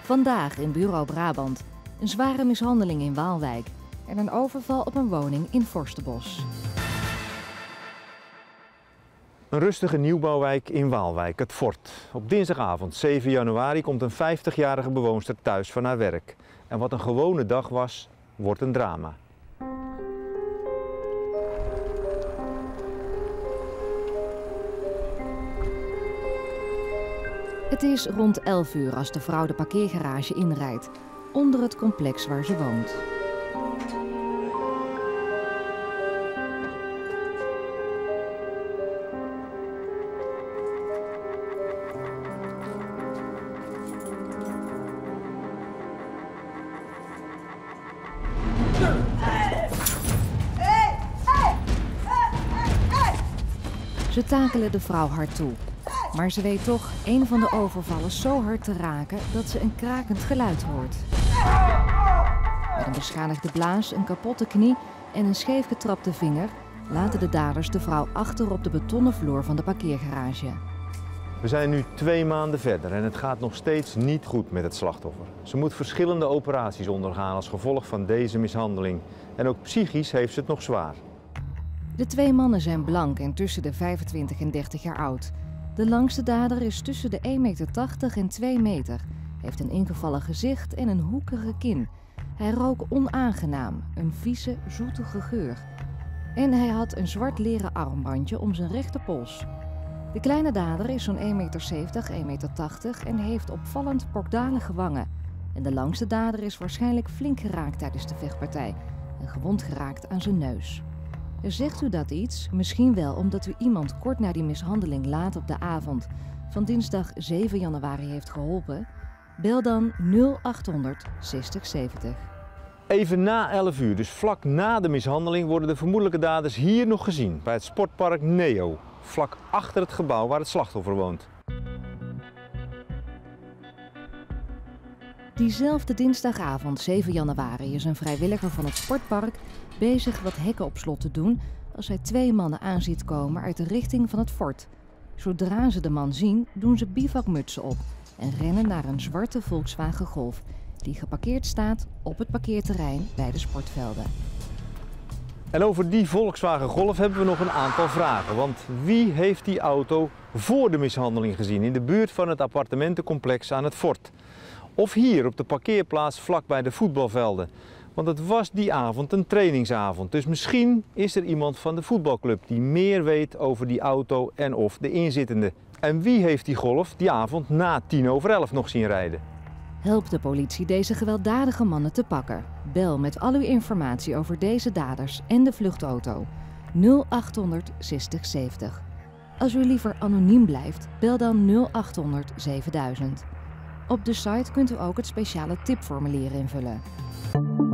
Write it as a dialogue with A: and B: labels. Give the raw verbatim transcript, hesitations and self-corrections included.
A: Vandaag in Bureau Brabant. Een zware mishandeling in Waalwijk en een overval op een woning in Forstenbos.
B: Een rustige nieuwbouwwijk in Waalwijk, het Fort. Op dinsdagavond zeven januari komt een vijftigjarige bewoonster thuis van haar werk. En wat een gewone dag was, wordt een drama.
A: Het is rond elf uur als de vrouw de parkeergarage inrijdt, onder het complex waar ze woont. Ze takelen de vrouw hard toe. Maar ze weet toch een van de overvallers zo hard te raken dat ze een krakend geluid hoort. Met een beschadigde blaas, een kapotte knie en een scheef getrapte vinger laten de daders de vrouw achter op de betonnen vloer van de parkeergarage.
B: We zijn nu twee maanden verder en het gaat nog steeds niet goed met het slachtoffer. Ze moet verschillende operaties ondergaan als gevolg van deze mishandeling. En ook psychisch heeft ze het nog zwaar.
A: De twee mannen zijn blank en tussen de vijfentwintig en dertig jaar oud. De langste dader is tussen de één meter tachtig en twee meter, heeft een ingevallen gezicht en een hoekige kin. Hij rook onaangenaam, een vieze, zoetige geur. En hij had een zwart leren armbandje om zijn rechterpols. De kleine dader is zo'n één meter zeventig, één meter tachtig en heeft opvallend pokdalige wangen. En de langste dader is waarschijnlijk flink geraakt tijdens de vechtpartij en gewond geraakt aan zijn neus. Zegt u dat iets? Misschien wel omdat u iemand kort na die mishandeling laat op de avond van dinsdag zeven januari heeft geholpen? Bel dan nul achthonderd zestig zeventig.
B: Even na elf uur, dus vlak na de mishandeling, worden de vermoedelijke daders hier nog gezien bij het sportpark Neo, vlak achter het gebouw waar het slachtoffer woont.
A: Diezelfde dinsdagavond, zeven januari, is een vrijwilliger van het sportpark bezig wat hekken op slot te doen als hij twee mannen aanziet komen uit de richting van het fort. Zodra ze de man zien, doen ze bivakmutsen op en rennen naar een zwarte Volkswagen Golf die geparkeerd staat op het parkeerterrein bij de sportvelden.
B: En over die Volkswagen Golf hebben we nog een aantal vragen. Want wie heeft die auto voor de mishandeling gezien in de buurt van het appartementencomplex aan het fort? Of hier op de parkeerplaats vlakbij de voetbalvelden. Want het was die avond een trainingsavond. Dus misschien is er iemand van de voetbalclub die meer weet over die auto en of de inzittende. En wie heeft die Golf die avond na tien over elf nog zien rijden?
A: Help de politie deze gewelddadige mannen te pakken. Bel met al uw informatie over deze daders en de vluchtauto nul achthonderd zestig zeventig. Als u liever anoniem blijft, bel dan nul achthonderd zevenduizend. Op de site kunt u ook het speciale tipformulier invullen.